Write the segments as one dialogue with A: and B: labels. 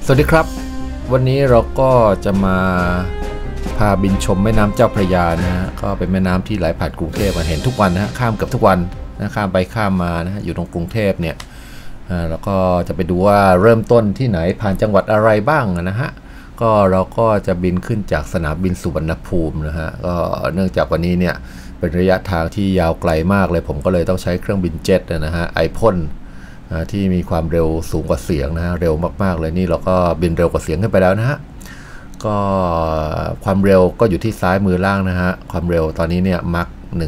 A: สวัสดีครับวันนี้เราก็จะมาพาบินชมแม่น้ำเจ้าพระยานะฮะก็เป็นแม่น้ำที่ไหลผ่านกรุงเทพมาเห็นทุกวันนะฮะข้ามเกือบทุกวันนะข้ามไปข้ามมานะฮะอยู่ตรงกรุงเทพเนี่ยแล้วก็จะไปดูว่าเริ่มต้นที่ไหนผ่านจังหวัดอะไรบ้างนะฮะก็เราก็จะบินขึ้นจากสนามบินสุวรรณภูมินะฮะก็เนื่องจากวันนี้เนี่ยเป็นระยะทางที่ยาวไกลมากเลยผมก็เลยต้องใช้เครื่องบินเจ็ตนะฮะไอพ่นที่มีความเร็วสูงกว่าเสียงนะฮะเร็วมากๆเลยนี่เราก็บินเร็วกว่าเสียงขึ้นไปแล้วนะฮะก็ความเร็วก็อยู่ที่ซ้ายมือล่างนะฮะความเร็วตอนนี้เนี่ยมัก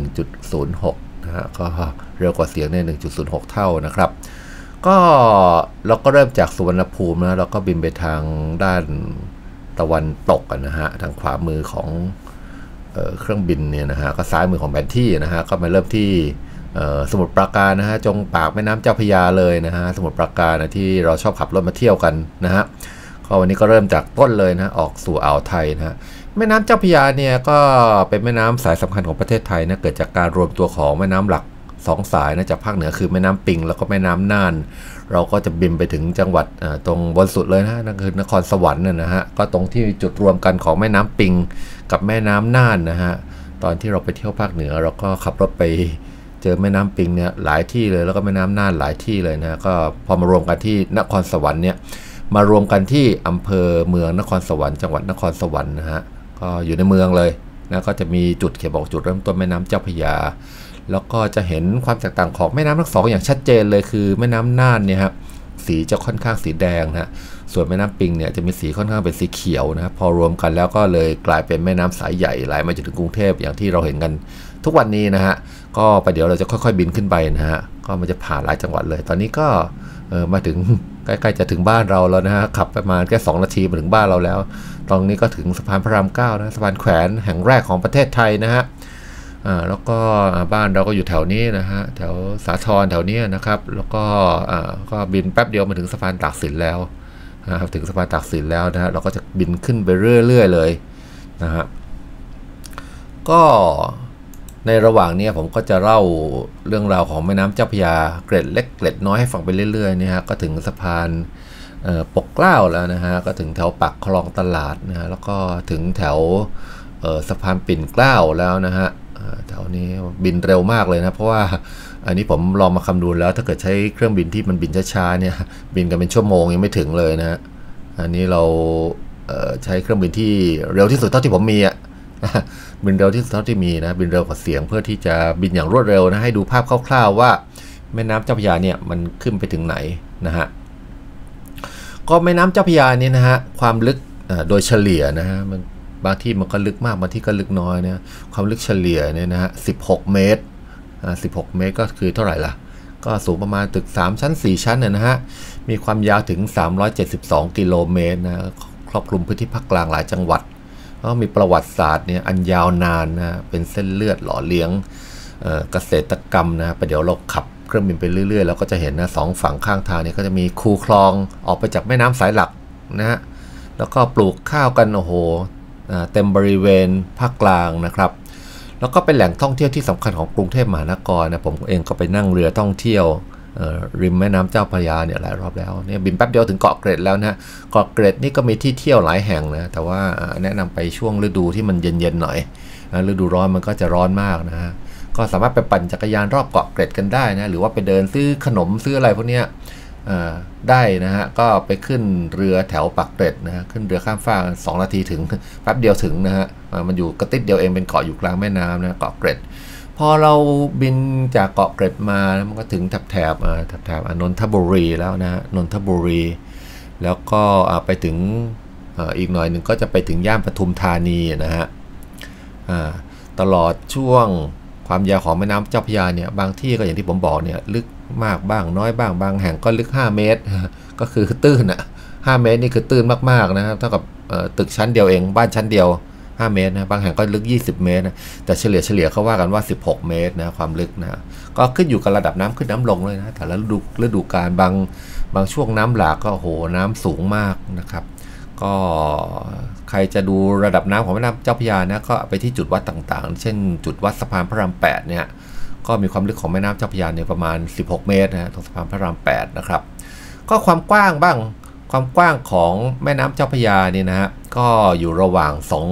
A: 1.06 นะฮะก็เร็วกว่าเสียงใน 1.06 เท่านะครับก็เราก็เริ่มจากสุวรรณภูมินะเราก็บินไปทางด้านตะวันตกนะฮะทางขวามือของเครื่องบินเนี่ยนะฮะก็ซ้ายมือของแผนที่นะฮะก็มาเริ่มที่สมุทรปราการนะฮะจงปากแม่น้ำเจ้าพระยาเลยนะฮะสมุทรปราการนะที่เราชอบขับรถมาเที่ยวกันนะฮะก็วันนี้ก็เริ่มจากต้นเลยนะออกสู่อ่าวไทยนะฮะแม่น้ำเจ้าพระยาเนี่ยก็เป็นแม่น้ำสายสำคัญของประเทศไทยนะเกิดจากการรวมตัวของแม่น้ำหลัก2สายนะจากภาคเหนือคือแม่น้ำปิงแล้วก็แม่น้ำน่านเราก็จะบินไปถึงจังหวัดตรงบนสุดเลยนะนั่นคือนครสวรรค์นะฮะก็ตรงที่จุดรวมกันของแม่น้ำปิงกับแม่น้ำน่านนะฮะตอนที่เราไปเที่ยวภาคเหนือเราก็ขับรถไปเจอแม่น้ำปิงเนี่ยหลายที่เลยแล้วก็แม่น้ำน่านหลายที่เลยนะก็พอมารวมกันที่นครสวรรค์เนี่ยมารวมกันที่อำเภอเมืองนครสวรรค์จังหวัดนครสวรรค์นะฮะก็อยู่ในเมืองเลยนะก็จะมีจุดเขียนบอกจุดเริ่มต้นแม่น้ำเจ้าพระยาแล้วก็จะเห็นความแตกต่างของแม่น้ำทั้งสองอย่างชัดเจนเลยคือแม่น้ำน่านเนี่ยครับสีจะค่อนข้างสีแดงนะส่วนแม่น้ำปิงเนี่ยจะมีสีค่อนข้างเป็นสีเขียวนะพอรวมกันแล้วก็เลยกลายเป็นแม่น้ำสายใหญ่ไหลมาจนถึงกรุงเทพอย่างที่เราเห็นกันทุกวันนี้นะฮะก็ไปเดี๋ยวเราจะค่อยๆบินขึ้นไปนะฮะก็มันจะผ่านหลายจังหวัดเลยตอนนี้ก็มาถึงใกล้ๆจะถึงบ้านเราแล้วนะฮะขับประมาณแค่2 นาทีมาถึงบ้านเราแล้วตรงนี้ก็ถึงสะพานพระราม9นะสะพานแขวนแห่งแรกของประเทศไทยนะฮะแล้วก็บ้านเราก็อยู่แถวนี้นะฮะแถวสาทรแถวนี้นะครับแล้วก็ก็บินแป๊บเดียวมาถึงสะพานตากสินแล้วนะครับถึงสะพานตากสินแล้วนะฮะเราก็จะบินขึ้นไปเรื่อยๆเลยนะฮะก็ในระหว่างนี้ผมก็จะเล่าเรื่องราวของแม่น้ำเจ้าพระยาเกร็ดเล็กเกร็ดน้อยให้ฟังไปเรื่อยๆนี่ฮะก็ถึงสะพานปกเกล้าแล้วนะฮะก็ถึงแถวปากคลองตลาดนะฮะแล้วก็ถึงแถวสะพานปิ่นเกล้าแล้วนะฮะแถวนี้บินเร็วมากเลยนะเพราะว่าอันนี้ผมลองมาคำนวณแล้วถ้าเกิดใช้เครื่องบินที่มันบินช้าๆเนี่ยบินกันเป็นชั่วโมงยังไม่ถึงเลยนะอันนี้เราใช้เครื่องบินที่เร็วที่สุดเท่าที่ผมมีอ่ะบินเร็วที่สุดเท่าที่มีนะบินเร็วกว่าเสียงเพื่อที่จะบินอย่างรวดเร็วนะให้ดูภาพคร่าวๆว่าแม่น้ำเจ้าพระยาเนี่ยมันขึ้นไปถึงไหนนะฮะก็แม่น้ำเจ้าพระยาเนี่ยนะฮะความลึกโดยเฉลี่ยนะฮะมันบางที่มันก็ลึกมากบางที่ก็ลึกน้อยนะความลึกเฉลี่ยเนี่ยนะฮะ16 เมตร16 เมตรก็คือเท่าไหร่ล่ะก็สูงประมาณตึก3 ชั้น4 ชั้นนะฮะมีความยาวถึง372 กิโลเมตรนะครอบคลุมพื้นที่ภาคกลางหลายจังหวัดก็มีประวัติศาสตร์เนี่ยอันยาวนานนะเป็นเส้นเลือดหล่อเลี้ยงเกษตรกรรมนะประเดี๋ยวเราขับเครื่องบินไปเรื่อยๆแล้วก็จะเห็นนะ2 ฝั่งข้างทางเนี่ยก็จะมีคูคลองออกไปจากแม่น้ำสายหลักนะฮะแล้วก็ปลูกข้าวกันโอ้โหเต็มบริเวณภาคกลางนะครับแล้วก็เป็นแหล่งท่องเที่ยวที่สำคัญของกรุงเทพมหานครนะผมเองก็ไปนั่งเรือท่องเที่ยวริมแม่น้ำเจ้าพระยาเนี่ยหลายรอบแล้วเนี่ยบินแป๊บเดียวถึงเกาะเกร็ดแล้วนะเกาะเกร็ดนี่ก็มีที่เที่ยวหลายแห่งนะแต่ว่าแนะนำไปช่วงฤดูที่มันเย็นๆหน่อยฤดูร้อนมันก็จะร้อนมากนะฮะก็สามารถไปปั่นจักรยานรอบเกาะเกร็ดกันได้นะหรือว่าไปเดินซื้อขนมซื้ออะไรพวกเนี้ยได้นะฮะก็ไปขึ้นเรือแถวปากเกร็ดนะฮะขึ้นเรือข้ามฟาก2 นาทีถึงแป๊บเดียวถึงนะฮะมันอยู่กระติดเดียวเองเป็นเกาะอยู่กลางแม่น้ำนะเกาะเกร็ดพอเราบินจากเกาะเกร็ดมามันก็ถึงแถบนนทบุรีแล้วนะนนทบุรีแล้วก็ไปถึงอีกหน่อยหนึ่งก็จะไปถึงย่านปทุมธานีนะฮะตลอดช่วงความยาวของแม่น้ำเจ้าพระยาเนี่ยบางที่ก็อย่างที่ผมบอกเนี่ยลึกมากบ้างน้อยบ้างบางแห่งก็ลึก5 เมตรก็คือตื้นอ่ะ5 เมตรนี่คือตื้นมากๆนะครับเท่ากับตึกชั้นเดียวเองบ้านชั้นเดียว5 เมตรนะบางแห่งก็ลึก20 เมตรนะแต่เฉลี่ยเขาว่ากันว่า16 เมตรนะความลึกนะก็ขึ้นอยู่กับระดับน้ำขึ้นน้ำลงเลยนะแต่ละฤดูกาลบางช่วงน้ำหลากก็โอ้โหน้ำสูงมากนะครับก็ใครจะดูระดับน้ำของแม่น้ำเจ้าพระยานะก็ไปที่จุดวัดต่างๆเช่นจุดวัดสะพานพระราม8เนี่ยก็มีความลึกของแม่น้ำเจ้าพระยาเนี่ยประมาณ16 เมตรนะตรงสะพานพระราม8นะครับก็ความกว้างบ้างความกว้างของแม่น้ำเจ้าพระยาเนี่ยนะฮะก็อยู่ระหว่าง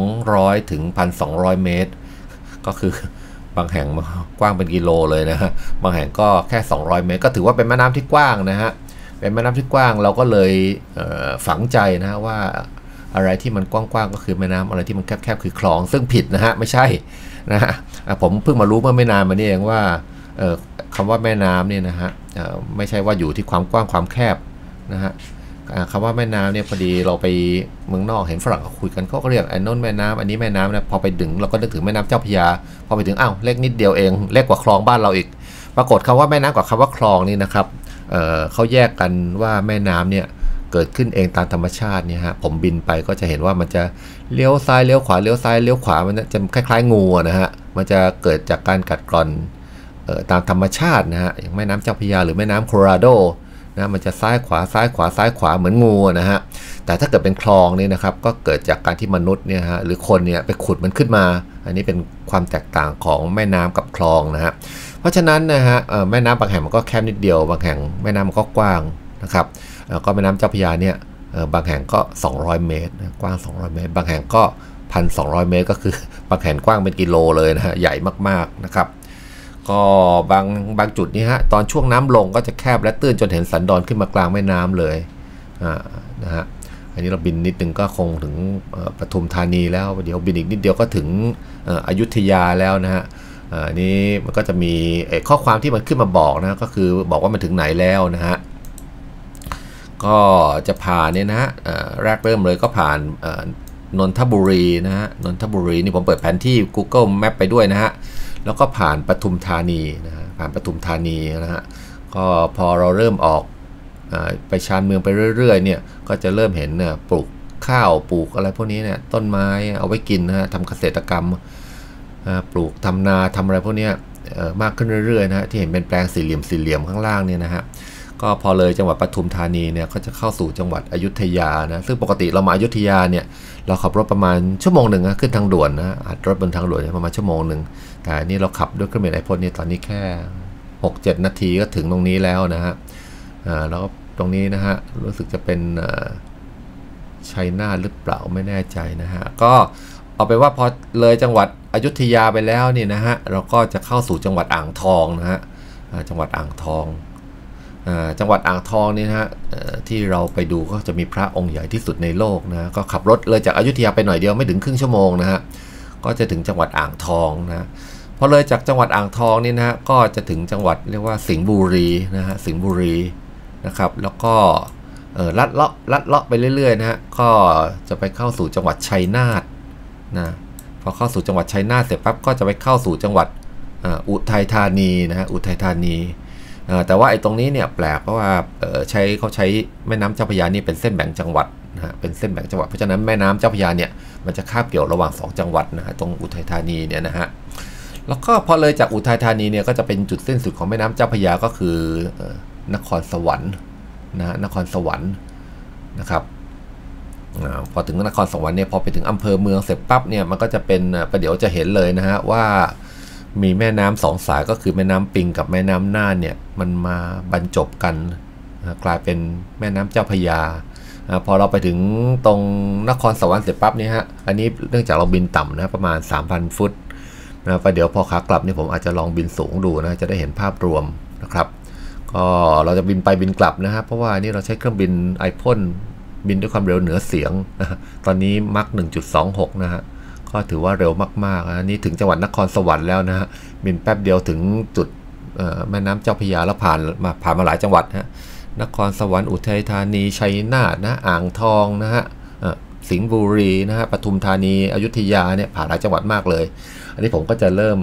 A: 200ถึง 1,200 เมตรก็คือบางแห่งกว้างเป็นกิโลเลยนะฮะบางแห่งก็แค่200 เมตรก็ถือว่าเป็นแม่น้ำที่กว้างนะฮะเป็นแม่น้ำที่กว้างเราก็เลยฝังใจนะฮะว่าอะไรที่มันกว้างๆก็คือแม่น้ำอะไรที่มันแคบๆคือคลองซึ่งผิดนะฮะไม่ใช่นะฮะผมเพิ่งมารู้เมื่อไม่นานมานี้เองว่าคำว่าแม่น้ำเนี่ยนะฮะไม่ใช่ว่าอยู่ที่ความกว้างความแคบนะฮะคำว่าแม่น้ำเนี่ยพอดีเราไปเมืองนอกเห็นฝรั่งเขาคุยกันเขาก็เรียกไอ้น้นแม่น้ำอันนี้แม่น้ำนะพอไปดึงเราก็นึกถึงแม่น้ำเจ้าพระยาพอไปถึงอ้าวเล็กนิดเดียวเองเล็กกว่าคลองบ้านเราอีกปรากฏคำว่าแม่น้ำกับคำว่าคลองนี่นะครับเขาแยกกันว่าแม่น้ำเนี่ยเกิดขึ้นเองตามธรรมชาติเนี่ยฮะผมบินไปก็จะเห็นว่ามันจะเลี้ยวซ้ายเลี้ยวขวาเลี้ยวซ้ายเลี้ยวขวามันจะคล้ายๆงูนะฮะมันจะเกิดจากการกัดกร่อนตามธรรมชาตินะฮะอย่างแม่น้ำเจ้าพระยาหรือแม่น้ำโคโลราโดนะมันจะซ้ายขวาซ้ายขวาซ้ายขวาเหมือนงูนะฮะแต่ถ้าเกิดเป็นคลองนี่นะครับก็เกิดจากการที่มนุษย์เนี่ยฮะหรือคนเนี่ยไปขุดมันขึ้นมาอันนี้เป็นความแตกต่างของแม่น้ำกับคลองนะฮะเพราะฉะนั้นนะฮะแม่น้ำบางแห่งมันก็แคบนิดเดียวบางแห่งแม่น้ำมันก็กว้างนะครับก็แม่น้ำเจ้าพระยาเนี่ยบางแห่งก็200 เมตรกว้าง200 เมตรบางแห่งก็ 1,200 เมตรก็คือบางแห่งกว้างเป็นกิโลเลยนะฮะใหญ่มากๆนะครับก็บางจุดนี้ฮะตอนช่วงน้ำลงก็จะแคบและตื้นจนเห็นสันดอนขึ้นมากลางแม่น้ำเลยนะฮะอันนี้เราบินนิดนึงก็คงถึงปทุมธานีแล้วเดี๋ยวบินอีกนิดเดียวก็ถึงอยุธยาแล้วนะฮะนี้มันก็จะมีข้อความที่มันขึ้นมาบอกนะก็คือบอกว่ามันถึงไหนแล้วนะฮะก็จะผ่านเนี่ยนะฮะแรกเริ่มเลยก็ผ่านนนทบุรีนะฮะนนทบุรีนี่ผมเปิดแผนที่ Google Map ไปด้วยนะฮะแล้วก็ผ่านปทุมธานีนะฮะผ่านปทุมธานีนะฮะก็พอเราเริ่มออกไปชานเมืองไปเรื่อยๆเนี่ยก็จะเริ่มเห็นปลูกข้าวปลูกอะไรพวกนี้เนี่ยต้นไม้เอาไว้กินนะฮะทำเกษตรกรรมปลูกทำนาทำอะไรพวกนี้มากขึ้นเรื่อยๆนะฮะที่เห็นเป็นแปลงสี่เหลี่ยมข้างล่างเนี่ยนะฮะก็พอเลยจังหวัดปทุมธานีเนี่ยก็จะเข้าสู่จังหวัดอยุธยานะซึ่งปกติเรามาอยุธยาเนี่ยเราขับรถประมาณชั่วโมงหนึ่งนะขึ้นทางด่วนนะอัดรถบนทางด่วนประมาณชั่วโมงหนึ่งแต่นี่เราขับด้วยเครื่องบินไอพ่นนี่ตอนนี้แค่ 6-7 นาทีก็ถึงตรงนี้แล้วนะฮะแล้วก็ตรงนี้นะฮะรู้สึกจะเป็นชัยนาทหรือเปล่าไม่แน่ใจนะฮะก็เอาไปว่าพอเลยจังหวัดอยุธยาไปแล้วนี่นะฮะเราก็จะเข้าสู่จังหวัดอ่างทองนะฮะจังหวัดอ่างทองจังหวัดอ่างทองนี่นะฮะที่เราไปดูก็จะมีพระองค์ใหญ่ที่สุดในโลกนะก็ขับรถเลยจากอยุธยาไปหน่อยเดียวไม่ถึงครึ่งชั่วโมงนะฮะก็จะถึงจังหวัดอ่างทองนะพอเลยจากจังหวัดอ่างทองนี่นะฮะก็จะถึงจังหวัดเรียกว่าสิงห์บุรีนะฮะสิงห์บุรีนะครับแล้วก็ลัดเลาะไปเรื่อยๆนะฮะก็จะไปเข้าสู่จังหวัดชัยนาทนะพอเข้าสู่จังหวัดชัยนาทเสร็จปั๊บก็จะไปเข้าสู่จังหวัดอุทัยธานีนะฮะอุทัยธานีแต่ว่าไอ้ตรงนี้เนี่ยแปลกเพราะว่าเขาใช้แม่น้ำเจ้าพระยานี่เป็นเส้นแบ่งจังหวัดนะฮะเป็นเส้นแบ่งจังหวัดเพราะฉะนั้นแม่น้ำเจ้าพระยาเนี่ยมันจะคาบเกี่ยวระหว่าง2จังหวัดนะฮะตรงอุทัยธานีเนี่ยนะฮะแล้วก็พอเลยจากอุทัยธานีเนี่ยก็จะเป็นจุดสิ้นสุดของแม่น้ำเจ้าพระยาก็คือนครสวรรค์นะนครสวรรค์นะครับพอถึงนครสวรรค์เนี่ยพอไปถึงอำเภอเมืองเสร็จปั๊บเนี่ยมันก็จะเป็นประเดี๋ยวจะเห็นเลยนะฮะว่ามีแม่น้ำ2 สายก็คือแม่น้ำปิงกับแม่น้ำน่านเนี่ยมันมาบรรจบกันกลายเป็นแม่น้ำเจ้าพระยาพอเราไปถึงตรงนครสวรรค์เสร็จปั๊บเนี่ยฮะอันนี้เนื่องจากเราบินต่ำนะประมาณ 3,000 ฟุตนะประเดี๋ยวพอขากลับเนี่ยผมอาจจะลองบินสูงดูนะจะได้เห็นภาพรวมนะครับก็เราจะบินไปบินกลับนะฮะเพราะว่านี่เราใช้เครื่องบินไอพ่นบินด้วยความเร็วเหนือเสียงตอนนี้มัค 1.26 นะฮะก็ถือว่าเร็วมากๆนะนี่ถึงจังหวัดนครสวรรค์แล้วนะฮะบินแป๊บเดียวถึงจุดแม่น้ำเจ้าพระยาแล้วผ่านมาหลายจังหวัดฮะนครสวรรค์อุทัยธานีชัยนาทนะอ่างทองนะฮะสิงห์บุรีนะฮะปทุมธานีอยุธยาเนี่ยผ่านหลายจังหวัดมากเลยอันนี้ผมก็จะเริ่ม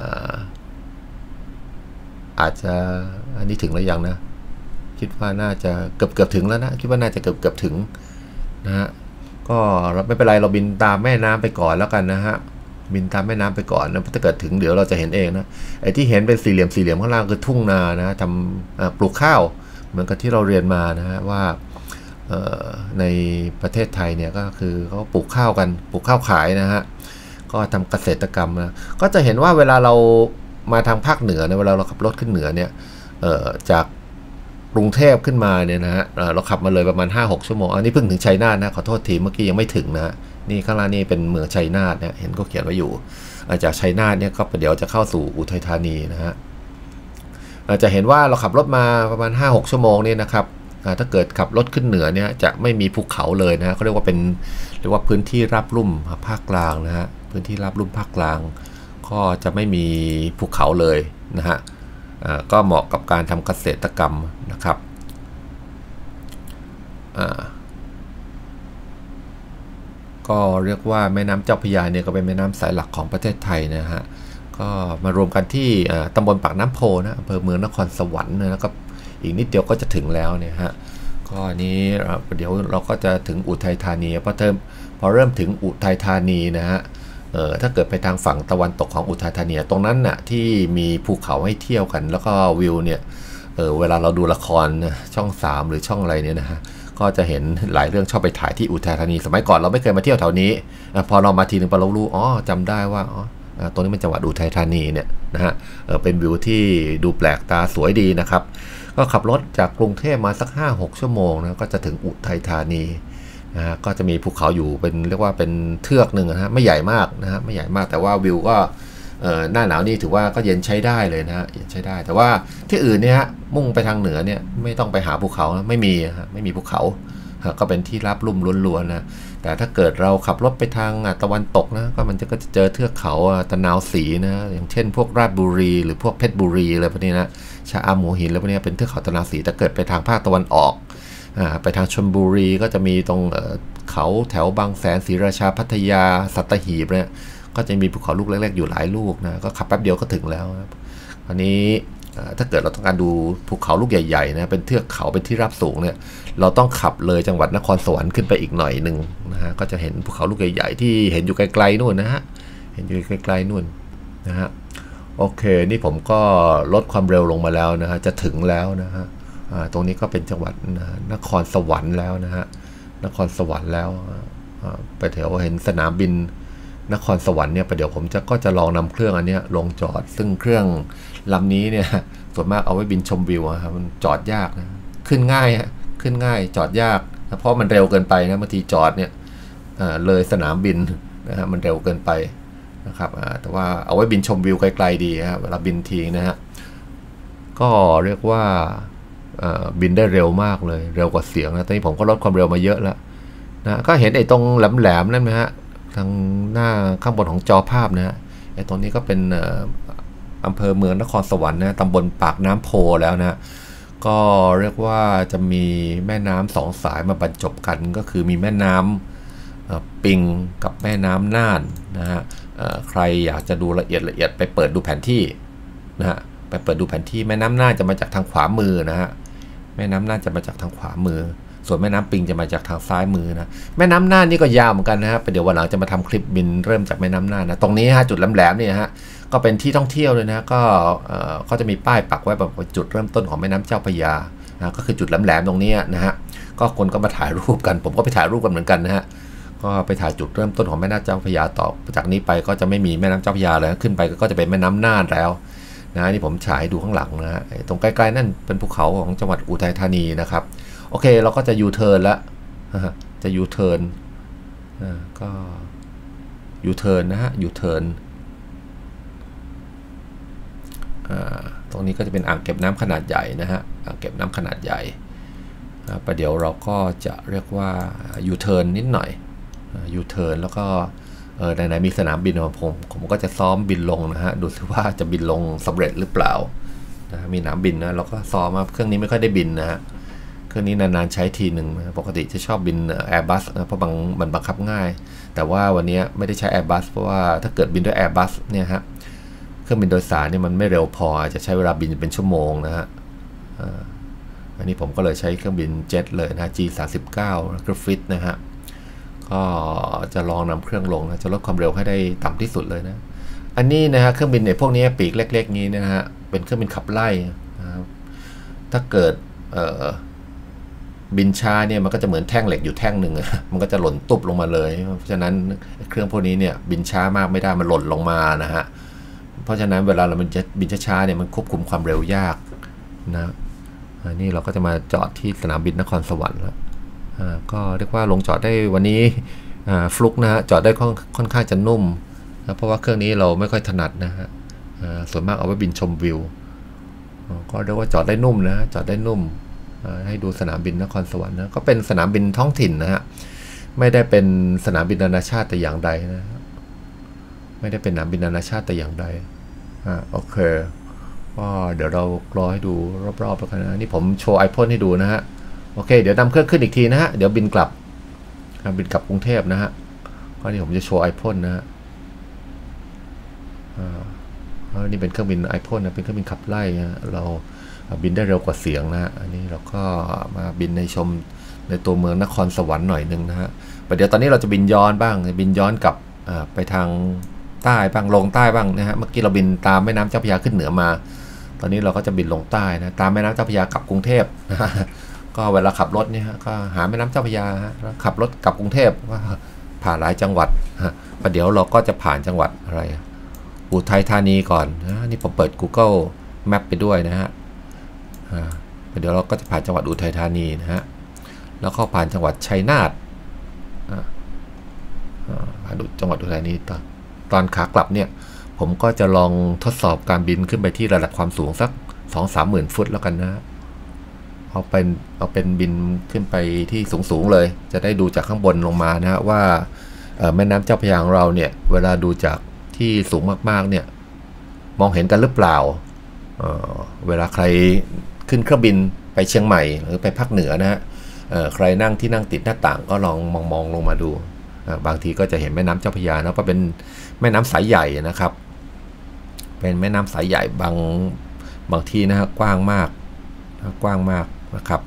A: อาจจะอันนี้ถึงแล้วยังนะคิดว่าน่าจะเกือบถึงแล้วนะคิดว่าน่าจะเกือบถึงนะฮะก็ไม่เป็นไรเราบินตามแม่น้ำไปก่อนแล้วกันนะฮะบินตามแม่น้ำไปก่อนนะถ้าเกิดถึงเดี๋ยวเราจะเห็นเองนะไอ้ที่เห็นเป็นสี่เหลี่ยมข้างล่างคือทุ่งนานะทำปลูกข้าวเหมือนกับที่เราเรียนมานะฮะว่าในประเทศไทยเนี่ยก็คือเขาปลูกข้าวกันปลูกข้าวขายนะฮะก็ทำเกษตรกรรมนะก็จะเห็นว่าเวลาเรามาทางภาคเหนือในเวลาเราขับรถขึ้นเหนือเนี่ยจากกรุงเทพขึ้นมาเนี่ยนะฮะเราขับมาเลยประมาณ 5-6 ชั่วโมงอันนี้เพิ่งถึงชัยนาทนะขอโทษทีเมื่อกี้ยังไม่ถึงนะนี่ข้างล่างนี่เป็นเมืองชัยนาทเนี่ยเห็นก็เขียนไว้อยู่จากชัยนาทเนี่ยก็เดี๋ยวจะเข้าสู่อุทัยธานีนะฮะจะเห็นว่าเราขับรถมาประมาณ 5-6 ชั่วโมงนี่นะครับถ้าเกิดขับรถขึ้นเหนือเนี่ยจะไม่มีภูเขาเลยนะเขาเรียกว่าพื้นที่ราบลุ่มภาคกลางนะฮะพื้นที่ราบลุ่มภาคกลางก็จะไม่มีภูเขาเลยนะฮะก็เหมาะกับการทำเกษตรกรรมนะครับก็เรียกว่าแม่น้ำเจ้าพระยาเนี่ยก็เป็นแม่น้ำสายหลักของประเทศไทยนะฮะก็มารวมกันที่ตำบลปากน้ำโพนะอำเภอเมืองนครสวรรค์นะก็อีกนิดเดียวก็จะถึงแล้วเนี่ยฮะก็นี้เดี๋ยวเราก็จะถึงอุทัยธานีพอเริ่มถึงอุทัยธานีนะฮะถ้าเกิดไปทางฝั่งตะวันตกของอุทัยธานีตรงนั้นน่ะที่มีภูเขาให้เที่ยวกันแล้วก็วิวเนี่ยเวลาเราดูละครช่อง3หรือช่องอะไรเนี่ยนะฮะก็จะเห็นหลายเรื่องชอบไปถ่ายที่อุทัยธานีสมัยก่อนเราไม่เคยมาเที่ยวแถวนี้พอเรามาทีนึงพอเรารู้จำได้ว่าตรงนี้เป็นจังหวัดอุทัยธานีเนี่ยนะฮะเป็นวิวที่ดูแปลกตาสวยดีนะครับก็ขับรถจากกรุงเทพมาสัก 5-6 ชั่วโมงนะก็จะถึงอุทัยธานีนะฮะก็จะมีภูเขาอยู่เป็นเรียกว่าเป็นเทือกหนึ่งนะฮะไม่ใหญ่มากนะฮะไม่ใหญ่มากแต่ว่าวิวก็หน้าหนาวนี่ถือว่าก็เย็นใช้ได้เลยนะฮะเย็นใช้ได้แต่ว่าที่อื่นเนี่ยฮะมุ่งไปทางเหนือเนี่ยไม่ต้องไปหาภูเขานะไม่มีฮะไม่มีภูเขาก็เป็นที่ราบลุ่มล้วนๆนะแต่ถ้าเกิดเราขับรถไปทางตะวันตกนะก็มันก็จะเจอเทือกเขาตะนาวศรีนะอย่างเช่นพวกราชบุรีหรือพวกเพชรบุรีอะไรพวกนี้นะชะอำหัวหินอะไรพวกนี้เป็นเทือกเขาตะนาวศรีถ้าเกิดไปทางภาคตะวันออกไปทางชลบุรีก็จะมีตรงเขาแถวบางแสนศรีราชาพัทยาสัตหีบเนี่ยก็จะมีภูเขาลูกเล็กๆอยู่หลายลูกนะก็ขับแป๊บเดียวก็ถึงแล้วอันนี้ถ้าเกิดเราต้องการดูภูเขาลูกใหญ่ๆนะเป็นเทือกเขาเป็นที่ราบสูงเนี่ยเราต้องขับเลยจังหวัดนครสวรรค์ขึ้นไปอีกหน่อยหนึ่งนะฮะก็จะเห็นภูเขาลูกใหญ่ๆที่เห็นอยู่ไกลๆนู่นนะฮะเห็นอยู่ไกลๆนู่นนะฮะโอเคนี่ผมก็ลดความเร็วลงมาแล้วนะฮะจะถึงแล้วนะฮะตรงนี้ก็เป็นจังหวัดนครสวรรค์แล้วนะฮะนครสวรรค์แล้วไปแถวเห็นสนามบินนครสวรรค์เนี่ยประเดี๋ยวผมก็จะลองนำเครื่องอันนี้ลงจอดซึ่งเครื่องลำนี้เนี่ยส่วนมากเอาไว้บินชมวิวครับมันจอดยากนะขึ้นง่ายจอดยากเพราะมันเร็วเกินไปนะบางทีจอดเนี่ยเลยสนามบินนะฮะมันเร็วเกินไปนะครับแต่ว่าเอาไว้บินชมวิวไกลๆดีครับเวลาบินทีนะฮะก็เรียกว่าบินได้เร็วมากเลยเร็วกว่าเสียงนะตอนนี้ผมก็ลดความเร็วมาเยอะแล้วนะก็เห็นไอ้ตรงแหลมๆนั่นไหมฮะทางหน้าข้างบนของจอภาพนะฮะไอ้ตรงนี้ก็เป็นอำเภอเมืองนครสวรรค์นะตำบลปากน้ำโพแล้วนะก็เรียกว่าจะมีแม่น้ำ2 สายมาบรรจบกันก็คือมีแม่น้ำปิงกับแม่น้ำน่านนะฮะใครอยากจะดูละเอียดไปเปิดดูแผนที่นะฮะไปเปิดดูแผนที่แม่น้ำน่านจะมาจากทางขวามือนะฮะแม่น้ำน่านจะมาจากทางขวามือส่วนแม่น้ำปิงจะมาจากทางซ้ายมือนะแม่น้ำน่านนี่ก็ยาวเหมือนกันนะฮะเดี๋ยววันหลังจะมาทำคลิปบินเริ่มจากแม่น้ำน่านนะตรงนี้ฮะจุดแหลมๆนี่ฮะก็เป็นที่ท่องเที่ยวเลยนะก็จะมีป้ายปักไว้แบบจุดเริ่มต้นของแม่น้ำเจ้าพระยานะก็คือจุดแหลมๆตรงนี้นะฮะก็คนก็มาถ่ายรูปกันผมก็ไปถ่ายรูปกันเหมือนกันนะฮะก็ไปถ่ายจุดเริ่มต้นของแม่น้ำเจ้าพระยาต่อจากนี้ไปก็จะไม่มีแม่น้ำเจ้าพระยาแล้วขึ้นไปก็จะเป็นแม่น้ำน่านแล้วนะนี่ผมฉายดูข้างหลังนะฮะตรงใกล้ๆนั่นเป็นภูเขาของจังหวัดอุทัยธานีนะครับโอเคเราก็จะยูเทิร์นแล้วจะยูเทิร์นก็ยูเทิร์นนะฮะยูเทิร์นตรงนี้ก็จะเป็นอ่างเก็บน้ำขนาดใหญ่นะฮะอ่างเก็บน้ำขนาดใหญ่ประเดี๋ยวเราก็จะเรียกว่ายูเทิร์นนิดหน่อยยูเทิร์นแล้วก็ไหนๆมีสนามบินของผมก็จะซ้อมบินลงนะฮะดูสิว่าจะบินลงสำเร็จหรือเปล่านะมีสนามบินนะเราก็ซ้อมเครื่องนี้ไม่ค่อยได้บินนะฮะเครื่องนี้นานๆใช้ทีหนึ่งปกติจะชอบบิน Airbus นะเพราะมันบังคับง่ายแต่ว่าวันนี้ไม่ได้ใช้ Airbus เพราะว่าถ้าเกิดบินด้วย Airbus เนี่ยฮะเครื่องบินโดยสารเนี่ยมันไม่เร็วพอจะใช้เวลาบินเป็นชั่วโมงนะฮะอันนี้ผมก็เลยใช้เครื่องบินเจ็ตเลยนะ G39 Griffith นะฮะก็จะลองนำเครื่องลงนะจะลดความเร็วให้ได้ต่ำที่สุดเลยนะอันนี้นะฮะเครื่องบินในพวกนี้ปีกเล็กๆนี้นะฮะเป็นเครื่องบินขับไล่นะครับถ้าเกิดบินช้าเนี่ยมันก็จะเหมือนแท่งเหล็กอยู่แท่งหนึ่งมันก็จะหล่นตุบลงมาเลยเพราะฉะนั้นเครื่องพวกนี้เนี่ยบินช้ามากไม่ได้มันหล่นลงมานะฮะเพราะฉะนั้นเวลาเรามันจะบินช้าๆเนี่ยมันควบคุมความเร็วยากนะนี่เราก็จะมาจอดที่สนามบินนครสวรรค์แล้วก็เรียกว่าลงจอดได้วันนี้ฟลุกนะฮะจอดได้ค่อนข้างจะนุ่มนะเพราะว่าเครื่องนี้เราไม่ค่อยถนัดนะฮะส่วนมากเอาไว้บินชมวิวก็เรียกว่าจอดได้นุ่มนะจอดได้นุ่มให้ดูสนามบินนครสวรรค์นะก็เป็นสนามบินท้องถิ่นนะฮะไม่ได้เป็นสนามบินนานาชาติแต่อย่างใดนะไม่ได้เป็นสนามบินนานาชาติแต่อย่างใดโอเคก็เดี๋ยวเรารอให้ดูรอบๆแล้วกันนะนี่ผมโชว์ iPhone ให้ดูนะฮะโอเคเดี๋ยวนำเครื่องขึ้นอีกทีนะฮะเดี๋ยวบินกลับกรุงเทพนะฮะก็นี่ผมจะโชว์ iPhone นะฮะนี่เป็นเครื่องบิน iPhone นะเป็นเครื่องบินขับไล่นะเราบินได้เร็วกว่าเสียงนะฮะอันนี้เราก็มาบินในชมในตัวเมืองนครสวรรค์หน่อยนึงนะฮะเดี๋ยวตอนนี้เราจะบินย้อนบ้างบินย้อนกลับไปทางใต้บ้างลงใต้บ้างนะฮะเมื่อกี้เราบินตามแม่น้ำเจ้าพระยาขึ้นเหนือมาตอนนี้เราก็จะบินลงใต้นะตามแม่น้ำเจ้าพระยากลับกรุงเทพก็เวลาขับรถเนี่ยก็หาแม่น้ำเจ้าพระยาแล้วขับรถกลับกรุงเทพก็ผ่านหลายจังหวัดประเดี๋ยวเราก็จะผ่านจังหวัดอะไรอุทัยธานีก่อนนะนี่ผมเปิด Google Map ไปด้วยนะฮะเดี๋ยวเราก็จะผ่านจังหวัดอุทัยธานีนะฮะแล้วก็ผ่านจังหวัดชัยนาทผ่านจังหวัดอุทัยธานีตอนขากลับเนี่ยผมก็จะลองทดสอบการบินขึ้นไปที่ระดับความสูงสัก 2-3 หมื่นฟุตแล้วกันนะเอาเป็นบินขึ้นไปที่สูงเลยจะได้ดูจากข้างบนลงมานะฮะว่าแม่น้ำเจ้าพระยาของเราเนี่ยเวลาดูจากที่สูงมากๆเนี่ยมองเห็นกันหรือเปล่าเวลาใครขึ้นเครื่องบินไปเชียงใหม่หรือไปภาคเหนือนะฮะใครนั่งที่นั่งติดหน้าต่างก็ลองมองลงมาดูบางทีก็จะเห็นแม่น้ำเจ้าพระยานะก็เป็นแม่น้ำสายใหญ่นะครับเป็นแม่น้ำสายใหญ่บางทีนะฮะกว้างมากนะครับ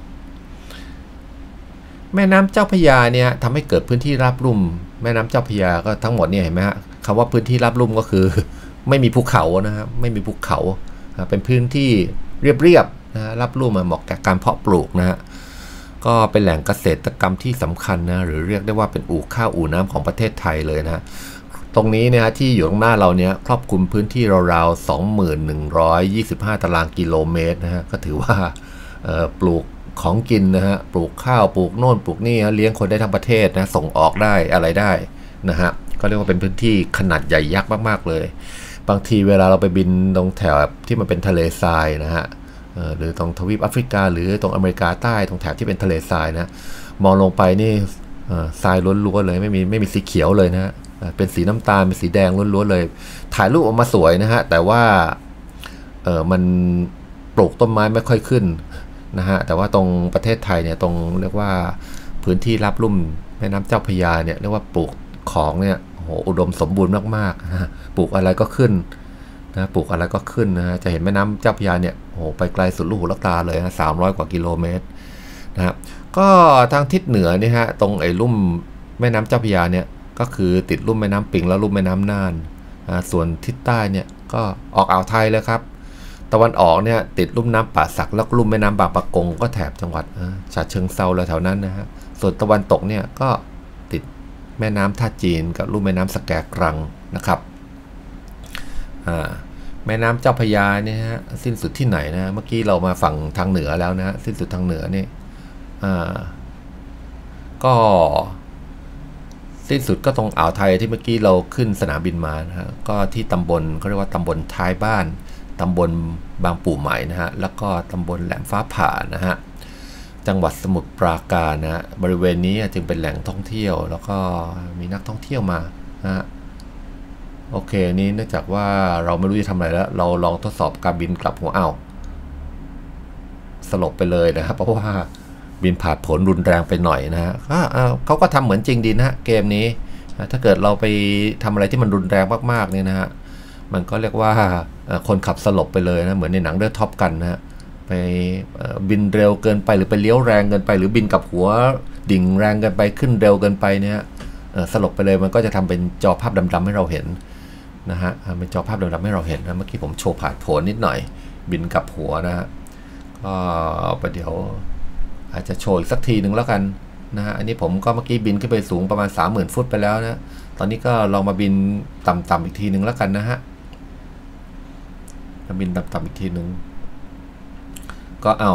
A: แม่น้ำเจ้าพระยาเนี่ยทำให้เกิดพื้นที่ราบลุ่มแม่น้ำเจ้าพระยาก็ทั้งหมดเนี่ยเห็นไหมฮะคำว่าพื้นที่ราบลุ่มก็คือไม่มีภูเขานะครับไม่มีภูเขาเป็นพื้นที่เรียบนะราบลุ่มเหมาะกับการเพาะปลูกนะฮะก็เป็นแหล่งเกษตรกรรมที่สำคัญนะหรือเรียกได้ว่าเป็นอู่ข้าวอู่น้ำของประเทศไทยเลยนะตรงนี้เนี่ยที่อยู่ตรงหน้าเราเนี่ยครอบคลุมพื้นที่ราวๆ 2125 ตารางกิโลเมตรนะฮะก็ถือว่าปลูกของกินนะฮะปลูกข้าวปลูกโน่นปลูกนี่เลี้ยงคนได้ทั้งประเทศนะส่งออกได้อะไรได้นะฮะก็เรียกว่าเป็นพื้นที่ขนาดใหญ่ยักษ์มากๆเลยบางทีเวลาเราไปบินตรงแถวที่มันเป็นทะเลทรายนะฮะหรือตรงทวีปแอฟริกาหรือตรงอเมริกาใต้ตรงแถบที่เป็นทะเลทรายนะมองลงไปนี่ทรายล้วนๆเลยไม่มีสีเขียวเลยนะฮะเป็นสีน้ำตาลเป็นสีแดงล้วนๆเลยถ่ายรูปออกมาสวยนะฮะแต่ว่ามันปลูกต้นไม้ไม่ค่อยขึ้นนะฮะแต่ว่าตรงประเทศไทยเนี่ยตรงเรียกว่าพื้นที่ราบลุ่มแม่น้ำเจ้าพระยาเนี่ยเรียกว่าปลูกของเนี่ยโอ้โหอุดมสมบูรณ์มากๆนะปลูกอะไรก็ขึ้นนะปลูกอะไรก็ขึ้นนะฮะจะเห็นแม่น้ำเจ้าพระยาเนี่ยโอ้โหไปไกลสุดลูกหูลูกตาเลยนะ300 กว่ากิโลเมตรนะครับก็ทางทิศเหนือนี่ฮะตรงไอ้ลุ่มแม่น้ำเจ้าพระยาเนี่ยก็คือติดลุ่มแม่น้ำปิงแล้วลุ่มแม่น้ำน่านส่วนทิศใต้เนี่ยก็ออกอ่าวไทยเลยครับตะวันออกเนี่ยติดลุ่มน้ำป่าสักแล้วลุ่มแม่น้ำบางปะกงก็แถบจังหวัดฉะเชิงเทราแล้วแถวนั้นนะฮะส่วนตะวันตกเนี่ยก็ติดแม่น้ำท่าจีนกับลุ่มแม่น้ำสแกกรังนะครับแม่น้ำเจ้าพระยาเนี่ยฮะสิ้นสุดที่ไหนนะเมื่อกี้เรามาฝั่งทางเหนือแล้วนะฮะสิ้นสุดทางเหนือนี่ก็สิ้นสุดก็ตรงอ่าวไทยที่เมื่อกี้เราขึ้นสนามบินมานะฮะก็ที่ตำบลเขาเรียกว่าตำบลท้ายบ้านตำบลบางปู่ใหม่นะฮะแล้วก็ตำบลแหลมฟ้าผ่านะฮะจังหวัดสมุทรปราการนะฮะบริเวณนี้จึงเป็นแหล่งท่องเที่ยวแล้วก็มีนักท่องเที่ยวมานะฮะโอเคนี้เนื่องจากว่าเราไม่รู้จะทำอะไรแล้วเราลองทดสอบการบินกลับหัวอ่าวสลบไปเลยนะครับเพราะว่าบินผ่านผลรุนแรงไปหน่อยนะฮะเขาก็ทำเหมือนจริงดีนะฮะเกมนี้ถ้าเกิดเราไปทำอะไรที่มันรุนแรงมากๆเนี่ยนะฮะมันก็เรียกว่าคนขับสลบไปเลยนะเหมือนในหนังเรื่องท็อปกันนะฮะไปบินเร็วเกินไปหรือไปเลี้ยวแรงเกินไปหรือบินกับหัวดิ่งแรงเกินไปขึ้นเร็วเกินไปเนี่ยสลบไปเลยมันก็จะทำเป็นจอภาพดำๆให้เราเห็นนะฮะเป็นจอภาพดำๆให้เราเห็นนะเมื่อกี้ผมโชว์ผ่านโผล่นิดหน่อยบินกับหัวนะฮะก็ประเดี๋ยวอาจจะโชว์อีกสักทีหนึ่งแล้วกันนะฮะอันนี้ผมก็เมื่อกี้บินขึ้นไปสูงประมาณ 30,000 ฟุตไปแล้วนะตอนนี้ก็ลองมาบินต่ำๆอีกทีหนึ่งแล้วกันนะฮะบินต่ำๆอีกทีหนึ่งก็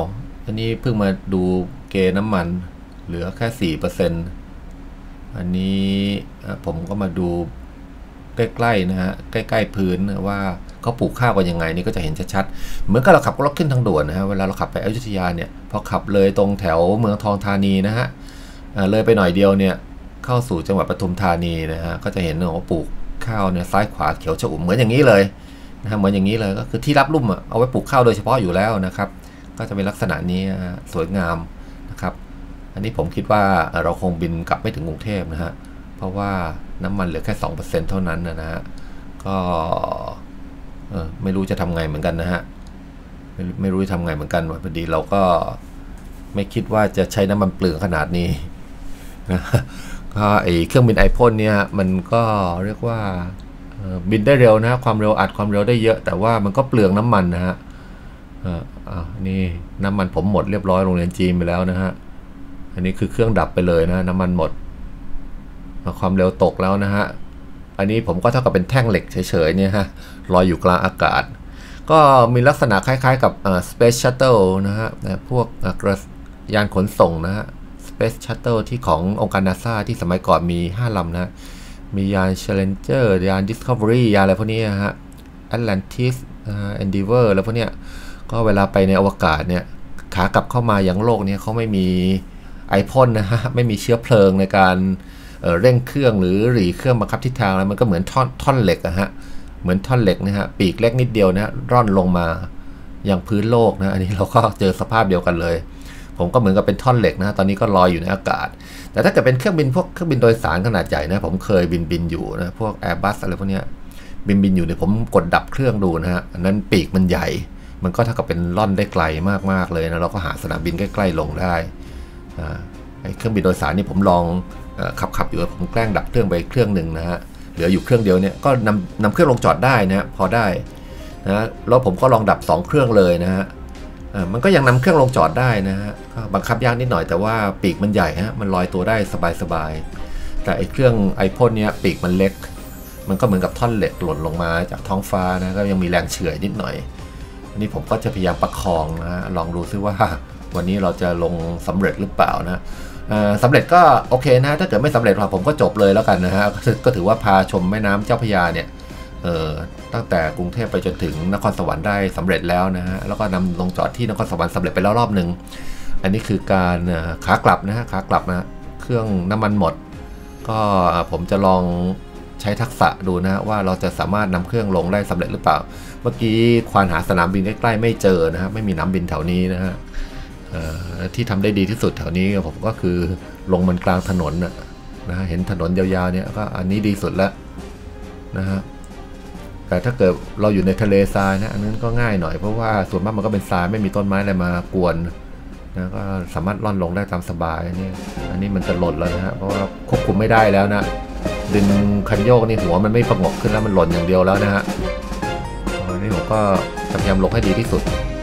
A: อันนี้เพิ่งมาดูเกณฑ์น้ำมันเหลือแค่ 4% อันนี้ผมก็มาดูใกล้ๆนะฮะใกล้ๆพื้นว่าเขาปลูกข้าวกันยังไงนี่ก็จะเห็นชัดๆเหมือนกับเราขับรถขึ้นทางด่วนนะฮะเวลาเราขับไปอยุธยาเนี่ยพอขับเลยตรงแถวเมืองทองธานีนะฮะเลยไปหน่อยเดียวเนี่ยเข้าสู่จังหวัดปทุมธานีนะฮะก็จะเห็นว่าปลูกข้าวเนี่ยซ้ายขวาเขียวชอุ่มเหมือนอย่างนี้เลยนะฮะเหมือนอย่างนี้เลยก็คือที่รับลุ่มเอาไว้ปลูกข้าวโดยเฉพาะอยู่แล้วนะครับก็จะเป็นลักษณะนี้สวยงามนะครับอันนี้ผมคิดว่าเราคงบินกลับไม่ถึงกรุงเทพนะฮะเพราะว่าน้ำมันเหลือแค่ 2% เท่านั้นนะฮะก็ไม่รู้จะทำไงเหมือนกันนะฮะไม่รู้จะทำไงเหมือนกันพอดีเราก็ไม่คิดว่าจะใช้น้ำมันเปลืองขนาดนี้นะก็ไอเครื่องบินไอพ่นเนี่ยมันก็เรียกว่าบินได้เร็วนะความเร็วอัดความเร็วได้เยอะแต่ว่ามันก็เปลืองน้ำมันนะฮะนี่น้ำมันผมหมดเรียบร้อยโรงเรียนจีนไปแล้วนะฮะอันนี้คือเครื่องดับไปเลยนะน้ำมันหมดความเร็วตกแล้วนะฮะอันนี้ผมก็เท่ากับเป็นแท่งเหล็กเฉยๆเนี่ยฮะลอยอยู่กลางอากาศก็มีลักษณะคล้ายๆกับSpace Shuttle นะฮะพวกยานขนส่งนะฮะ Space Shuttle ที่ขององค์การ NASA ที่สมัยก่อนมี5 ลำนะมียาน Challenger ยาน Discovery ยานอะไรพวกนี้ฮะ Atlantis Endeavour แล้วพวกเนี้ยก็เวลาไปในอวกาศเนี่ยขากลับเข้ามายังโลกเนี่ยเขาไม่มีไอพ่นนะฮะไม่มีเชื้อเพลิงในการเร่งเครื่องหรือหรี่เครื่องบังคับทิศทางแล้วมันก็เหมือนท่อนเหล็กอะฮะเหมือนท่อนเหล็กนะฮะปีกเล็กนิดเดียวนะร่อนลงมาอย่างพื้นโลกนะอันนี้เราก็เจอสภาพเดียวกันเลยผมก็เหมือนกับเป็นท่อนเหล็กนะตอนนี้ก็ลอยอยู่ในอากาศแต่ถ้าเกิดเป็นเครื่องบินพวกเครื่องบินโดยสารขนาดใหญ่นะผมเคยบินอยู่นะพวก Airbus อะไรพวกนี้บินอยู่เนี่ยผมกดดับเครื่องดูนะฮะอันนั้นปีกมันใหญ่มันก็เท่ากับเป็นล่อนได้ไกลมากๆเลยนะเราก็หาสนามบินใกล้ๆลงได้ไอ้เครื่องบินโดยสารนี่ผมลองขับอยู่ผมแกล้งดับเครื่องไปเครื่องหนึ่งนะฮะเหลืออยู่เครื่องเดียวเนี่ยก็นำเครื่องลงจอดได้นะพอได้นะแล้วผมก็ลองดับ2เครื่องเลยนะฮะมันก็ยังนำเครื่องลงจอดได้นะฮะบังคับยากนิดหน่อยแต่ว่าปีกมันใหญ่ฮะมันลอยตัวได้สบายๆแต่ไอ้เครื่องไอพ่นเนี่ยปีกมันเล็กมันก็เหมือนกับท่อนเหล็กหล่นลงมาจากท้องฟ้านะก็ยังมีแรงเฉื่อยนิดหน่อยอันนี้ผมก็จะพยายามประคองนะลองดูซิว่าวันนี้เราจะลงสำเร็จหรือเปล่านะสำเร็จก็โอเคนะถ้าเกิดไม่สำเร็จผมก็จบเลยแล้วกันนะฮะก็ถือว่าพาชมแม่น้ำเจ้าพระยาเนี่ยตั้งแต่กรุงเทพไปจนถึงนครสวรรค์ได้สำเร็จแล้วนะฮะแล้วก็นำลงจอดที่นครสวรรค์สำเร็จไปแล้วรอบหนึ่งอันนี้คือการขากลับนะฮะขากลับนะเครื่องน้ำมันหมดก็ผมจะลองใช้ทักษะดูนะว่าเราจะสามารถนำเครื่องลงได้สำเร็จหรือเปล่าเมื่อกี้ควานหาสนามบินใกล้ๆไม่เจอนะฮะไม่มีน้ำบินแถวนี้นะฮะที่ทำได้ดีที่สุดแถวนี้ผมก็คือลงมันกลางถนนนะเห็นถนนยาวๆเนี่ยก็อันนี้ดีสุดแล้วนะฮะแต่ถ้าเกิดเราอยู่ในทะเลทรายนะอันนั้นก็ง่ายหน่อยเพราะว่าส่วนมากมันก็เป็นทรายไม่มีต้นไม้อะไรมากวนนะก็สามารถล่อนลงได้ตามสบายนี่อันนี้มันจะหล่นแล้วนะฮะเพราะว่าควบคุมไม่ได้แล้วนะดึงคันโยกนี่หัวมันไม่ประงกขึ้นแล้วมันหล่นอย่างเดียวแล้วนะฮะอันนี้ผมก็พยายามลงให้ดีที่สุด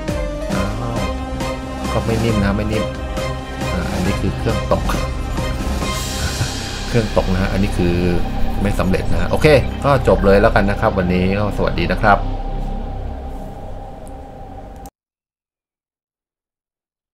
A: ก็ไม่นิ่มนะไม่นิ่มอันนี้คือเครื่องตกนะฮะอันนี้คือไม่สำเร็จนะโอเคก็จบเลยแล้วกันนะครับวันนี้ก็สวัสดีนะครับ